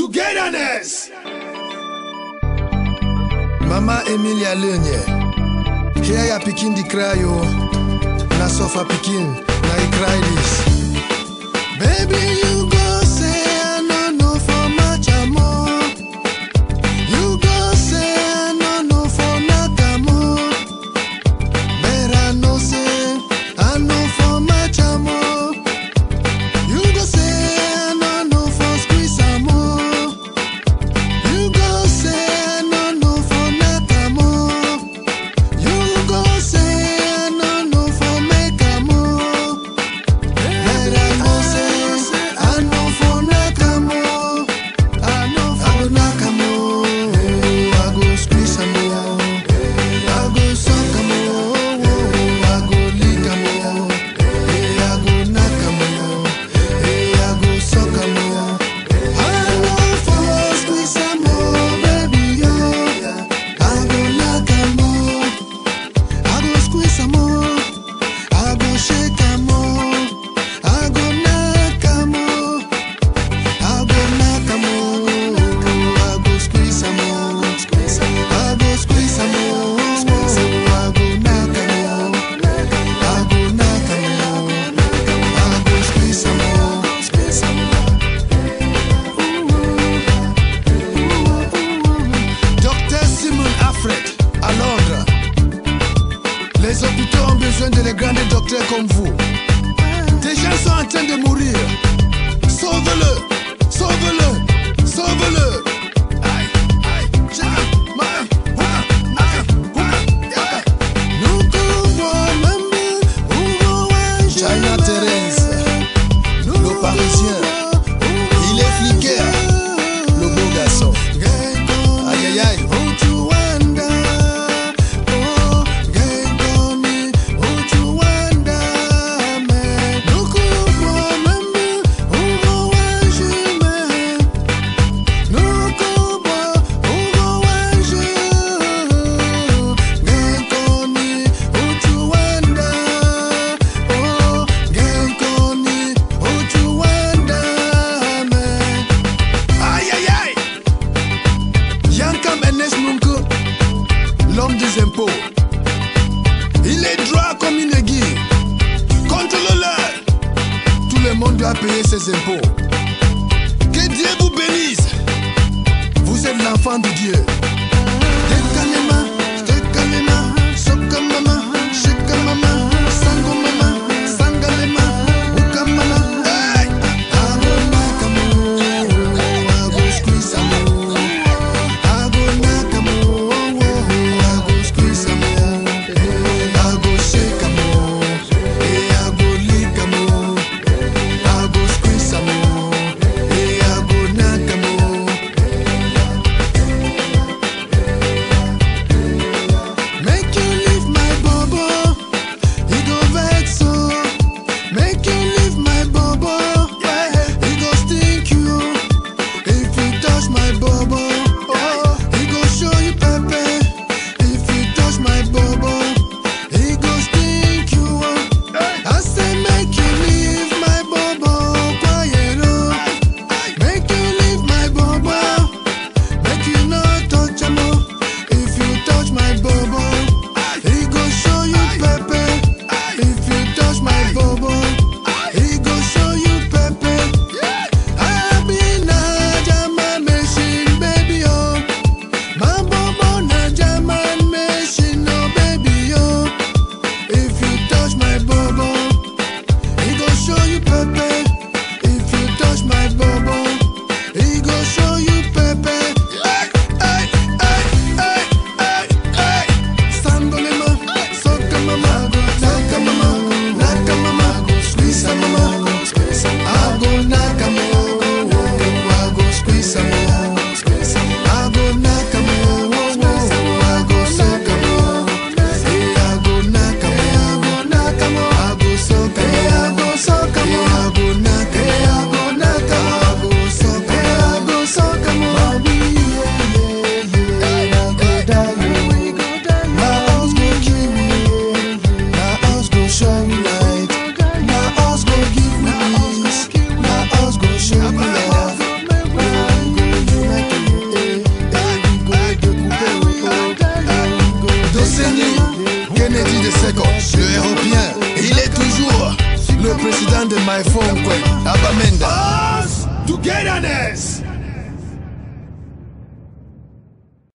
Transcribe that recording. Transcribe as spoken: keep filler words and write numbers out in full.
Togetherness. Mama Emilia Lenye. Here ya pikin di cry yo. Na sofa pikin, na I cry this. Baby, you go say I no know for much amor. You go say I no know for nakamo. But I know say I know for much amor. You go say I no know for squeeze amor. You go say I no know for nakamo. You go say I no know for make amor. But I know say I know for nakamo. I know for nakamo. I go squeeze amor. I go suck amor. I go lick amor. I go nakamo. I go suck amor. I know for squeeze amor, baby yo. I go lick amor. I go squeeze amor. I go shake amor. I go nakamo. I go nakamo. I go squeeze amor. I go squeeze amor. I go nakamo. I go nakamo. I go squeeze amor. Docteur Simon Alfred à Londres. Les hôpitaux ont besoin de les grands docteurs comme vous. Des gens sont en train de mourir. Sauve-le, sauve-le, sauve-le. Aïe, aïe, China, Mali, Ouka, Aka, Ouka, Aka. Nous courons même, Ougo, China Thérèse, le Parisien, il est fliqué, le beau garçon. Aïe, aïe, aïe. Aïe, aïe, aïe. Yankam Enes Nunku, l'homme des impôts. Il est droit comme une aiguille. Contrôle-le. Tout le monde doit payer ses impôts. Que Dieu vous bénisse. Vous êtes l'enfant de Dieu. Dekalema, dekalema, sokamama, shekamama, sangomama, sangalema, ukamama. Hey! Ago nakamo, ago squeeze amor. Ago nakamo, ago squeeze amor. Ago shake amor, ago lick amor. Ago squeeze amor, ago nakamo. de Seko, le européen. Il est toujours le président de My Phone, Abamenda. Us togetherness.